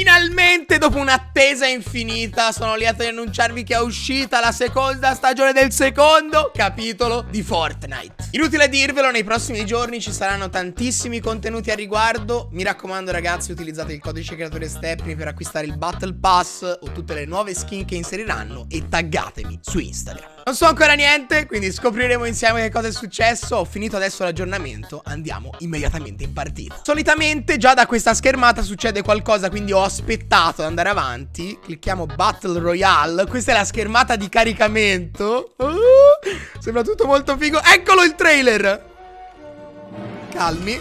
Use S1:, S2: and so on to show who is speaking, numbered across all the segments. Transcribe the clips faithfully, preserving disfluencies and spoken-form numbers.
S1: Finalmente, dopo un'attesa infinita, sono lieto di annunciarvi che è uscita la seconda stagione del secondo capitolo di Fortnite. Inutile dirvelo, nei prossimi giorni ci saranno tantissimi contenuti a riguardo. Mi raccomando ragazzi, utilizzate il codice creatore Stepney per acquistare il Battle Pass o tutte le nuove skin che inseriranno e taggatemi su Instagram. Non so ancora niente, quindi scopriremo insieme che cosa è successo. Ho finito adesso l'aggiornamento, andiamo immediatamente in partita. Solitamente già da questa schermata succede qualcosa, quindi ho aspettato ad andare avanti. Clicchiamo Battle Royale. Questa è la schermata di caricamento. uh, Sembra tutto molto figo. Eccolo il trailer. Calmi.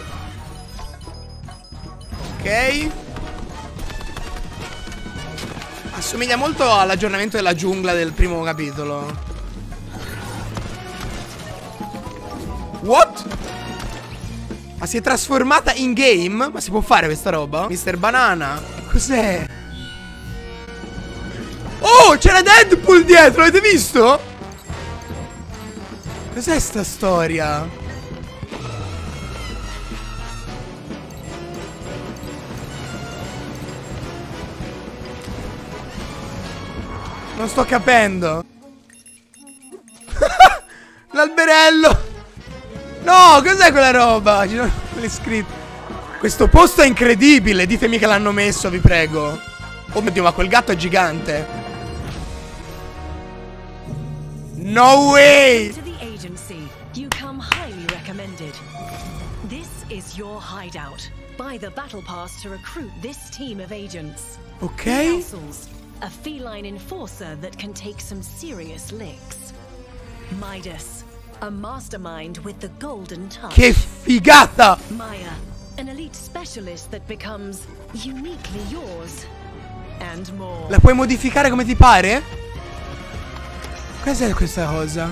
S1: Ok. Assomiglia molto all'aggiornamento della giungla del primo capitolo. What? Ma si è trasformata in game? Ma si può fare questa roba? mister Banana. Cos'è? Oh, c'era Deadpool dietro, avete visto? Cos'è sta storia? Non sto capendo. L'alberello. No, cos'è quella roba? Ci sono le scritte. Questo posto è incredibile. Ditemi che l'hanno messo, vi prego. Oh mio Dio, ma quel gatto è gigante. No way.
S2: To the agency, you come highly recommended. This is your hideout. Buy the battle pass to recruit this team of agents.
S1: Ok.
S2: Muscles, a feline enforcer that can take some serious licks. Midas, a mastermind with the golden touch.
S1: Che figata!
S2: Maya, an elite specialist that becomes uniquely yours. And more.
S1: La puoi modificare come ti pare? Cos'è questa cosa?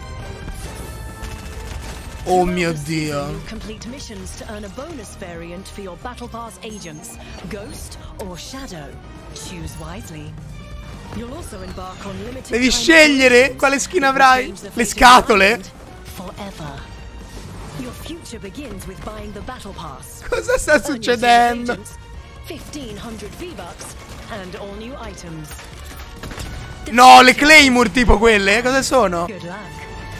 S1: Oh mio Dio.
S2: Complete missions to earn a bonus variant for your battle pass agents, Ghost or Shadow. Choose wisely. You'll also embark on limited.
S1: Devi scegliere quale skin avrai. Le scatole.
S2: Forever. Your future begins with buying the battle pass.
S1: Cosa sta succedendo?
S2: fifteen hundred V-Bucks and all new items.
S1: No, le Claymore tipo quelle? Cosa sono?
S2: Good luck.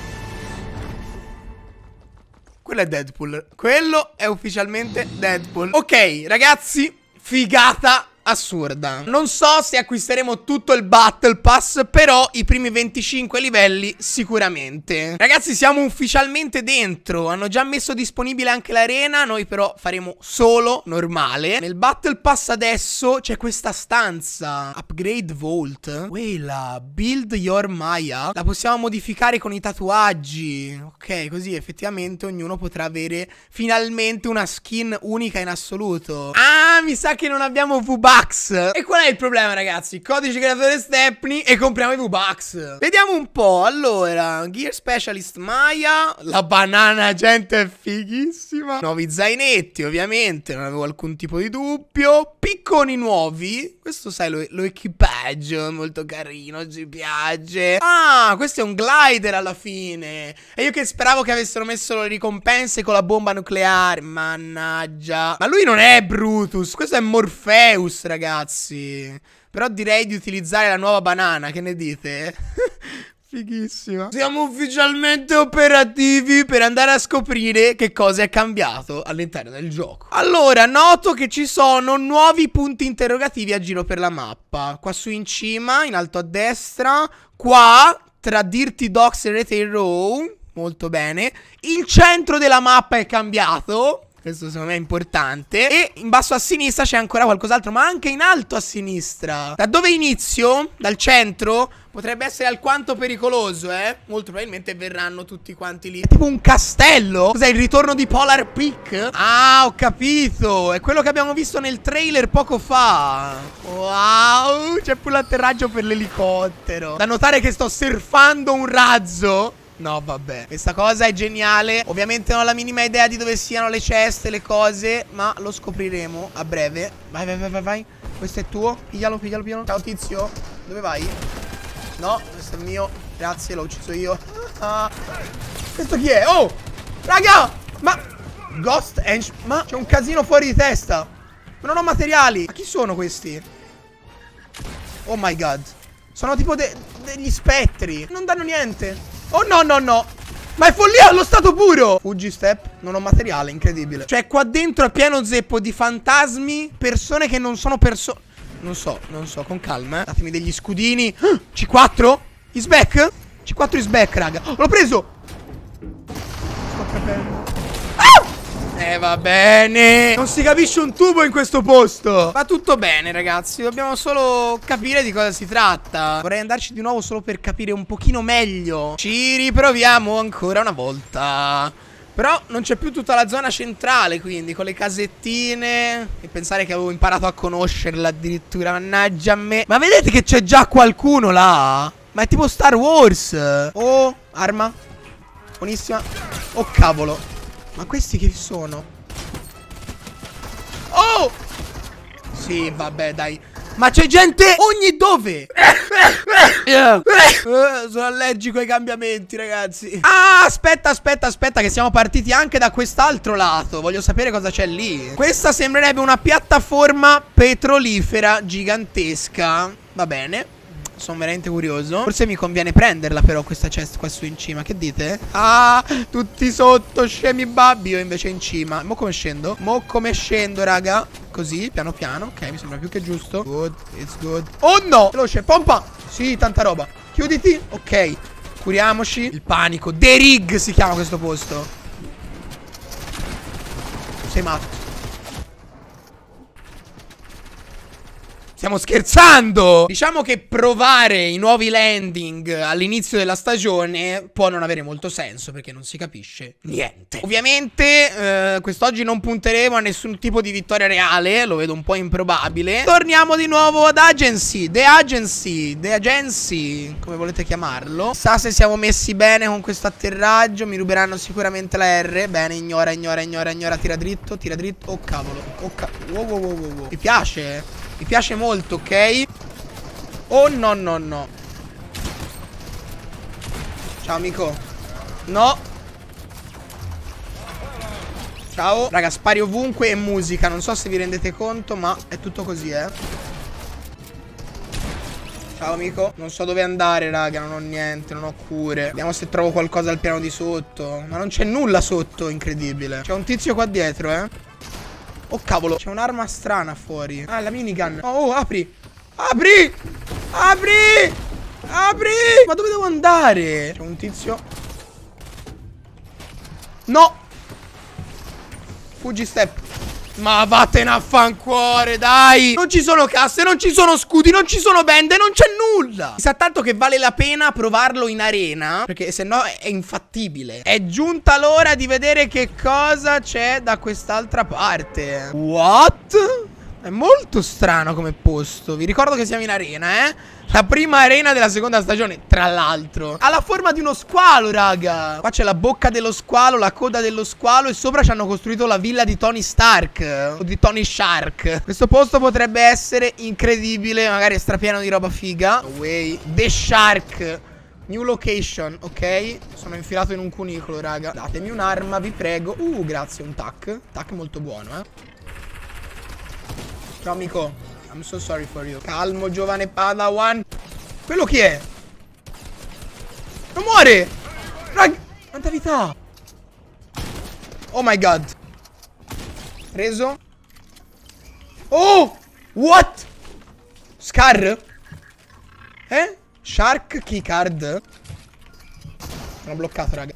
S1: Quello è Deadpool. Quello è ufficialmente Deadpool. Ok, ragazzi, figata assurda. Non so se acquisteremo tutto il Battle Pass, però i primi venticinque livelli sicuramente. Ragazzi, siamo ufficialmente dentro. Hanno già messo disponibile anche l'arena. Noi però faremo solo normale. Nel Battle Pass adesso c'è questa stanza Upgrade Vault. Quella Build Your Maya. La possiamo modificare con i tatuaggi. Ok, così effettivamente ognuno potrà avere finalmente una skin unica in assoluto. Ah, mi sa che non abbiamo V-Bucks. E qual è il problema, ragazzi? Codice creatore Stepney e compriamo i V-Bucks. Vediamo un po'. Allora, Gear Specialist Maya. La banana, gente, è fighissima. Nuovi zainetti, ovviamente. Non avevo alcun tipo di dubbio. Picconi nuovi. Questo, sai, lo, lo equipaggio. Molto carino, ci piace. Ah, questo è un glider alla fine. E io che speravo che avessero messo le ricompense con la bomba nucleare. Mannaggia. Ma lui non è Brutus. Questo è Morpheus, ragazzi. Però direi di utilizzare la nuova banana. Che ne dite? Fighissima. Siamo ufficialmente operativi per andare a scoprire che cosa è cambiato all'interno del gioco. Allora, noto che ci sono nuovi punti interrogativi a giro per la mappa. Qua su in cima, in alto a destra. Qua, tra Dirty Docks e Retail Row. Molto bene. Il centro della mappa è cambiato. Questo secondo me è importante. E in basso a sinistra c'è ancora qualcos'altro, ma anche in alto a sinistra. Da dove inizio? Dal centro? Potrebbe essere alquanto pericoloso, eh? Molto probabilmente verranno tutti quanti lì. È tipo un castello? Cos'è, il ritorno di Polar Peak? Ah, ho capito. È quello che abbiamo visto nel trailer poco fa. Wow, c'è pure l'atterraggio per l'elicottero. Da notare che sto surfando un razzo. No, vabbè, questa cosa è geniale. Ovviamente non ho la minima idea di dove siano le ceste, le cose, ma lo scopriremo a breve. Vai, vai, vai, vai, vai. Questo è tuo, piglialo, piglialo, piglialo. Ciao tizio, dove vai? No, questo è mio. Grazie, l'ho ucciso io. Ah. Questo chi è? Oh, raga, ma Ghost Angel. Ma c'è un casino fuori di testa. Ma non ho materiali. Ma chi sono questi? Oh my god. Sono tipo de degli spettri. Non danno niente. Oh no no no. Ma è follia allo stato puro. Fuggi step. Non ho materiale, incredibile. Cioè qua dentro è pieno zeppo di fantasmi. Persone che non sono persone. Non so, non so, con calma eh. Datemi degli scudini. C quattro? Is back? C quattro is back, raga. Oh, l'ho preso. Sto capendo. Eh va bene. Non si capisce un tubo in questo posto. Va tutto bene ragazzi. Dobbiamo solo capire di cosa si tratta. Vorrei andarci di nuovo solo per capire un pochino meglio. Ci riproviamo ancora una volta. Però non c'è più tutta la zona centrale, quindi con le casettine. E pensare che avevo imparato a conoscerla addirittura. Mannaggia a me. Ma vedete che c'è già qualcuno là? Ma è tipo Star Wars. Oh, arma. Buonissima. Oh cavolo. Ma questi che sono? Oh! Sì, vabbè, dai. Ma c'è gente ogni dove? uh, sono allergico ai cambiamenti, ragazzi. Ah, aspetta, aspetta, aspetta, che siamo partiti anche da quest'altro lato. Voglio sapere cosa c'è lì. Questa sembrerebbe una piattaforma petrolifera gigantesca. Va bene. Sono veramente curioso. Forse mi conviene prenderla però questa chest qua su in cima. Che dite? Ah, tutti sotto, scemi babbi. Io invece in cima. Mo come scendo? Mo come scendo, raga? Così, piano piano. Ok, mi sembra più che giusto. Good, it's good. Oh no! Veloce, pompa. Sì, tanta roba. Chiuditi. Ok, curiamoci. Il panico. The Rig si chiama questo posto. Sei matto. Stiamo scherzando! Diciamo che provare i nuovi landing all'inizio della stagione può non avere molto senso perché non si capisce niente. Ovviamente eh, quest'oggi non punteremo a nessun tipo di vittoria reale, lo vedo un po' improbabile. Torniamo di nuovo ad Agency, The Agency, The Agency, come volete chiamarlo. Sa se siamo messi bene con questo atterraggio, mi ruberanno sicuramente la R. Bene, ignora, ignora, ignora, ignora, tira dritto, tira dritto. Oh cavolo, oh cavolo, wow, wow, wow, wow. Mi piace? Mi piace molto, ok? Oh no no no. Ciao amico. No. Ciao. Raga, spari ovunque e musica. Non so se vi rendete conto, ma è tutto così, eh. Ciao amico. Non so dove andare, raga. Non ho niente, non ho cure. Vediamo se trovo qualcosa al piano di sotto. Ma non c'è nulla sotto, incredibile. C'è un tizio qua dietro, eh. Oh cavolo, c'è un'arma strana fuori. Ah, la minigun. Oh, oh, apri. Apri. Apri. Apri. Ma dove devo andare? C'è un tizio. No. Fuggi step. Ma vattene a fancuore, dai. Non ci sono casse, non ci sono scudi, non ci sono bende, non c'è nulla. Mi sa tanto che vale la pena provarlo in arena, perché se no è infattibile. È giunta l'ora di vedere che cosa c'è da quest'altra parte. What? È molto strano come posto. Vi ricordo che siamo in arena, eh. La prima arena della seconda stagione, tra l'altro. Ha la forma di uno squalo, raga. Qua c'è la bocca dello squalo, la coda dello squalo. E sopra ci hanno costruito la villa di Tony Stark. O di Tony Shark. Questo posto potrebbe essere incredibile. Magari è strapieno di roba figa. No way. The Shark. New location, ok. Sono infilato in un cunicolo, raga. Datemi un'arma, vi prego. Uh, grazie, un tac. Tac molto buono, eh. Ciao amico. I'm so sorry for you. Calmo, giovane Padawan. Quello chi è? Non muore. Rag, quanta vita. Oh my god. Preso. Oh, what? Scar? Eh? Shark keycard. Sono bloccato, raga.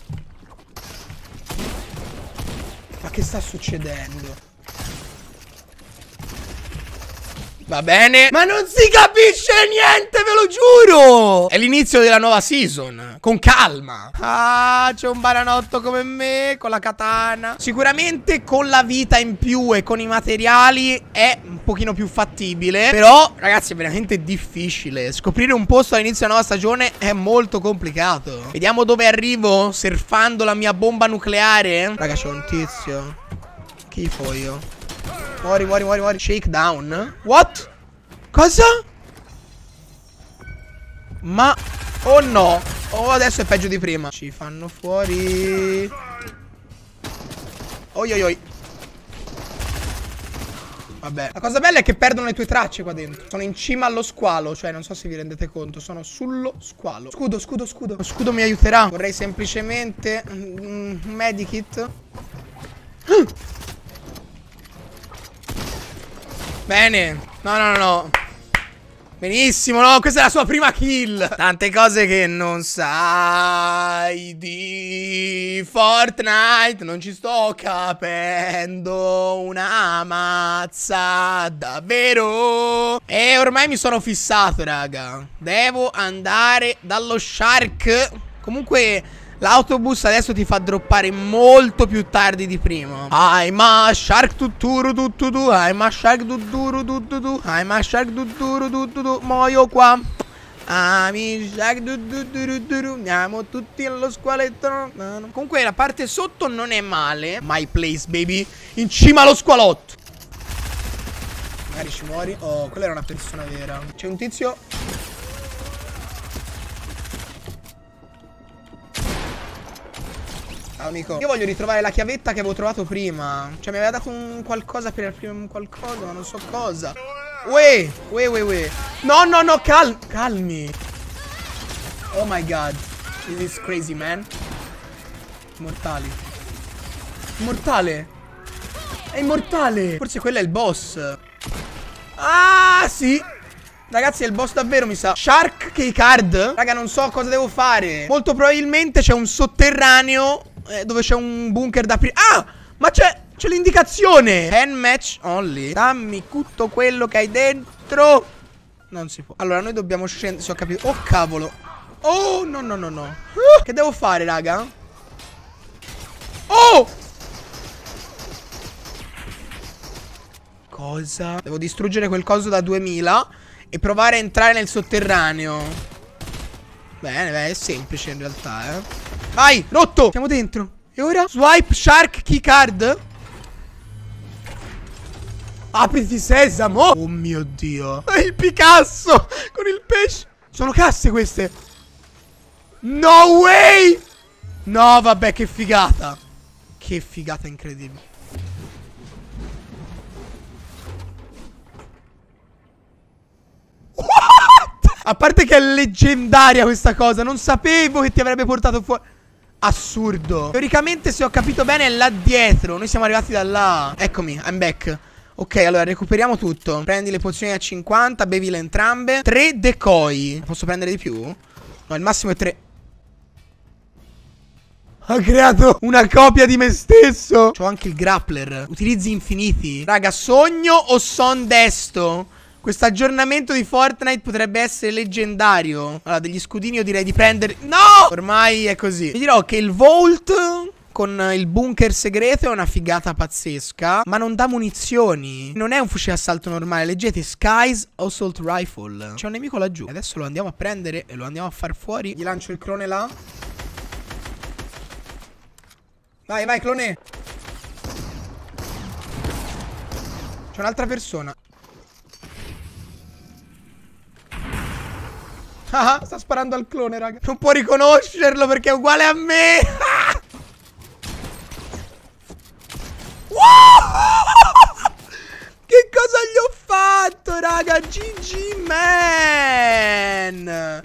S1: Ma che sta succedendo? Va bene. Ma non si capisce niente, ve lo giuro. È l'inizio della nuova season. Con calma. Ah, c'è un bananotto come me con la katana. Sicuramente con la vita in più e con i materiali è un pochino più fattibile. Però, ragazzi, è veramente difficile. Scoprire un posto all'inizio della nuova stagione è molto complicato. Vediamo dove arrivo surfando la mia bomba nucleare. Raga, c'è un tizio. Chi fo io? Muori, muori, muori, muori. Shakedown. What? Cosa? Ma... Oh no. Oh, adesso è peggio di prima. Ci fanno fuori. Oi oi oi. Vabbè. La cosa bella è che perdono le tue tracce qua dentro. Sono in cima allo squalo. Cioè, non so se vi rendete conto. Sono sullo squalo. Scudo, scudo, scudo. Lo scudo mi aiuterà. Vorrei semplicemente un medikit. Bene. No, no, no, no. Benissimo, no? Questa è la sua prima kill. Tante cose che non sai di Fortnite. Non ci sto capendo una mazza, davvero. E ormai mi sono fissato, raga. Devo andare dallo Shark. Comunque l'autobus adesso ti fa droppare molto più tardi di prima. I'm a shark tuturu tuturu. I'm a shark tuturu tuturu. I'm a shark tuturu tuturu. Muoio qua. I'm a shark tuturu tuturu. Andiamo tutti allo squaletto. Comunque la parte sotto non è male. My place, baby. In cima allo squalotto. Magari ci muori. Oh, quella era una persona vera. C'è un tizio. Ciao amico. Io voglio ritrovare la chiavetta che avevo trovato prima. Cioè mi aveva dato un qualcosa per aprire un qualcosa, ma non so cosa. Uè, uè, uè, uè. No, no, no, cal calmi. Oh my god. This is crazy, man. Immortali. Immortale. È immortale. Forse quello è il boss. Ah, sì. Ragazzi, è il boss davvero, mi sa. Shark Keycard. Raga, non so cosa devo fare. Molto probabilmente c'è un sotterraneo eh, dove c'è un bunker da aprire. Ah, ma c'è c'è l'indicazione. Ten match only. Dammi tutto quello che hai dentro. Non si può. Allora, noi dobbiamo scendere. Se ho capito. Oh, cavolo. Oh, no, no, no, no. uh, Che devo fare, raga? Oh! Cosa? Devo distruggere quel coso da duemila e provare a entrare nel sotterraneo. Bene, beh, è semplice in realtà, eh. Vai, rotto. Siamo dentro. E ora? Swipe Shark Keycard. Apriti sesamo. Oh mio Dio. È il Picasso con il pesce. Sono casse queste. No way. No, vabbè, che figata. Che figata incredibile. A parte che è leggendaria questa cosa. Non sapevo che ti avrebbe portato fuori. Assurdo. Teoricamente, se ho capito bene, è là dietro. Noi siamo arrivati da là. Eccomi, I'm back. Ok, allora recuperiamo tutto. Prendi le pozioni a cinquanta, bevile entrambe. Tre decoy. Posso prendere di più? No, il massimo è tre. Ha creato una copia di me stesso. C'ho anche il grappler. Utilizzi infiniti. Raga, sogno o son desto? Questo aggiornamento di Fortnite potrebbe essere leggendario. Allora, degli scudini io direi di prendere. No! Ormai è così. Vi dirò che il Vault con il bunker segreto è una figata pazzesca, ma non dà munizioni. Non è un fucile assalto normale. Leggete Skies Assault Rifle. C'è un nemico laggiù. Adesso lo andiamo a prendere e lo andiamo a far fuori. Gli lancio il clone là. Vai, vai, clone. C'è un'altra persona. Ah, sta sparando al clone, raga. Non può riconoscerlo perché è uguale a me. Che cosa gli ho fatto, raga? G G, man.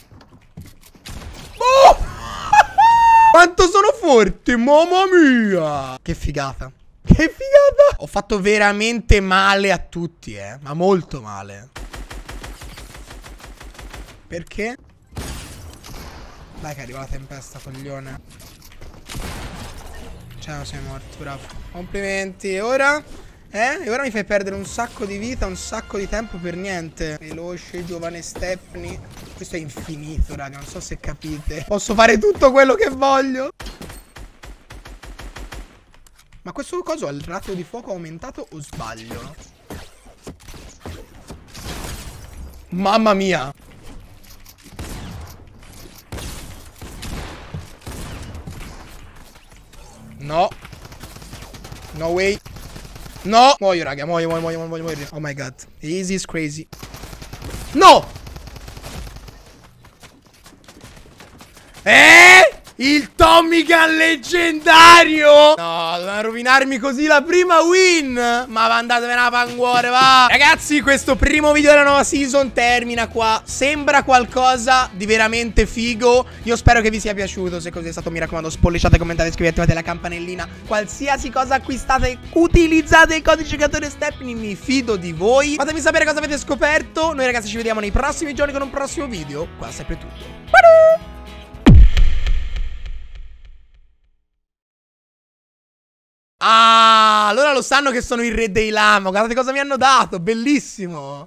S1: Oh! Quanto sono forte, mamma mia. Che figata. Che figata. Ho fatto veramente male a tutti, eh. Ma molto male. Perché? Dai che arriva la tempesta, coglione. Ciao, sei morto, bravo. Complimenti. E ora? Eh? E ora mi fai perdere un sacco di vita, un sacco di tempo per niente. Veloce, giovane Stephanie. Questo è infinito, raga, non so se capite. Posso fare tutto quello che voglio. Ma questo coso ha il ratio di fuoco aumentato o sbaglio? Mamma mia. No. No way. No. Muoio, raga. Muoio, muoio, muoio, muoio, muoio. Oh my god. Easy is crazy. No. Eh? Il Tommy Gun leggendario. No, doveva rovinarmi così la prima win. Ma andatevene a panguore, va. Ragazzi, questo primo video della nuova season termina qua. Sembra qualcosa di veramente figo. Io spero che vi sia piaciuto. Se così è stato, mi raccomando, spolliciate, commentate, iscrivetevi, attivate la campanellina. Qualsiasi cosa acquistate, utilizzate il codice giocatore Stepney. Mi fido di voi. Fatemi sapere cosa avete scoperto. Noi ragazzi ci vediamo nei prossimi giorni con un prossimo video. Qua è sempre tutto. Bye. Ah, allora lo sanno che sono il re dei lama. Guardate cosa mi hanno dato, bellissimo.